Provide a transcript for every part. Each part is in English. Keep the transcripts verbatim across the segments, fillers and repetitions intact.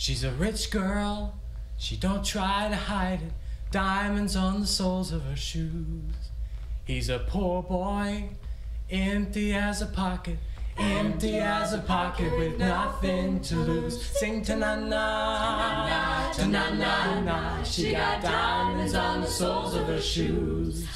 She's a rich girl, she don't try to hide it. Diamonds on the soles of her shoes. He's a poor boy, empty as a pocket. Empty as a pocket with nothing to lose. Sing ta-na-na, ta-na-na-na. She got diamonds on the soles of her shoes.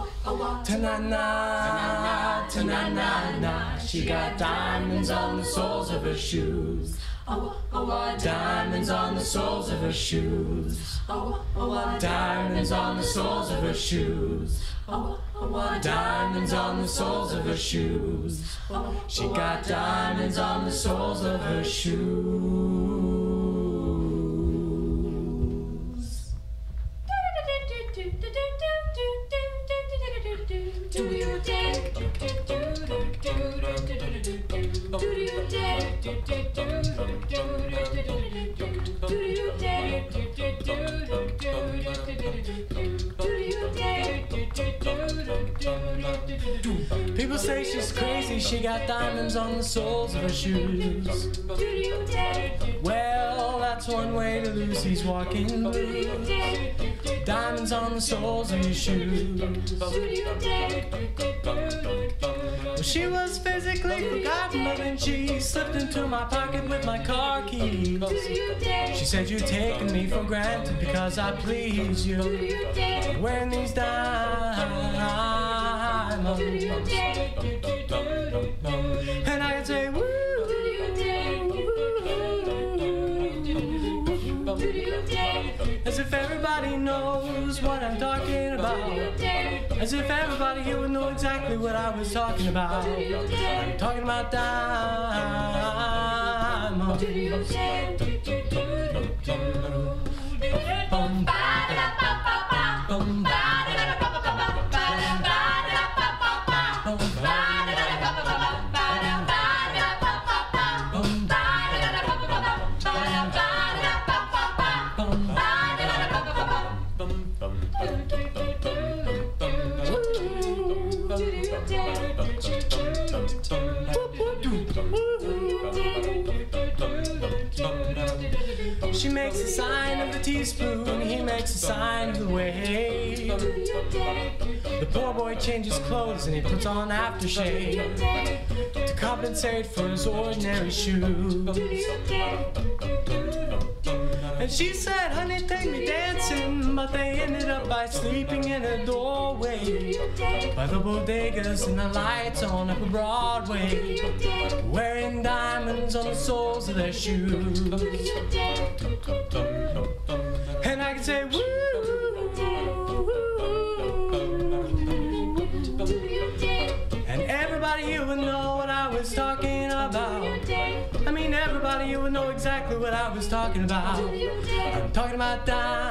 Ta-na-na, ta-na-na-na. She got diamonds on the soles of her shoes. Diamonds on the soles of her shoes. Diamonds on the soles of her shoes. Diamonds on the soles of her shoes. She got diamonds on the soles of her shoes. Do you dig? People say she's crazy, she got diamonds on the soles of her shoes. Well, that's one way to lose these walking blues. Diamonds on the soles of your shoes. Well, she was physically forgotten, but then she slipped into my pocket with my car keys. She said you'd taken me for granted because I please you. Wearing these diamonds. And I could say, woo, as if everybody knows what I'm talking about. As if everybody here would know exactly what I was talking about. I'm talking about diamonds. Bum, ba-da-ba-ba-ba. Bum, she makes a sign of the teaspoon, he makes a sign of the wave. The poor boy changes clothes and he puts on aftershave to compensate for his ordinary shoes. And she said, honey, take me dancing, but they ended up by sleeping in a doorway by the bodegas and the lights on up Broadway, wearing diamonds on the soles of their shoes. And I can say, woo, and everybody here would know what I was talking about. I mean, everybody here would know exactly what I was talking about. I'm talking about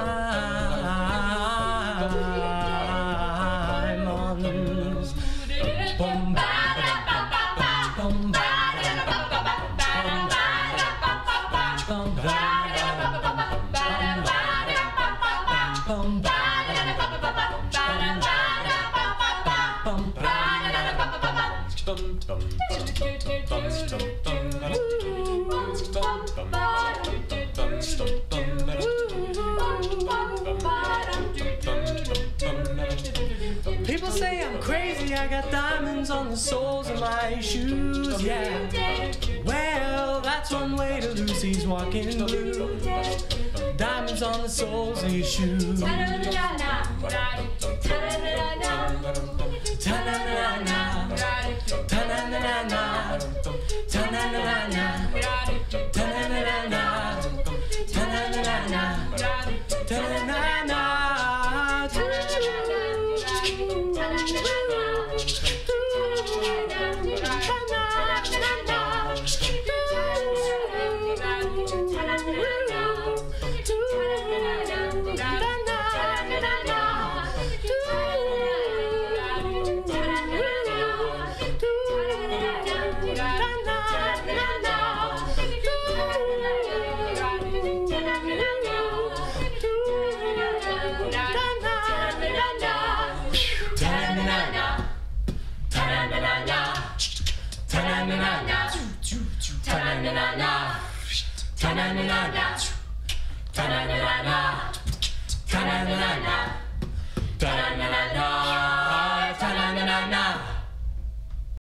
diamonds. Boom, ba-da-ba-ba-ba. Boom, ba-da-ba-ba-ba. Boom, ba-da-ba-ba-ba. Boom, people say I'm crazy, I got diamonds on the soles of my shoes, yeah. Well, that's one way to lose these walking blues. Diamonds on the soles of your shoes. Ta-na-na-na, ta-na-na-na, ta-na-na-na, ta-na-na-na, ta-na-na-na, ta-na-na-na, ta-na-na-na. Ta-na-na-na, ta-na-na-na, ta-na-na-na, Ta-na-na-na-na. Ta-na-na-na-na. Ta-na-na-na-na.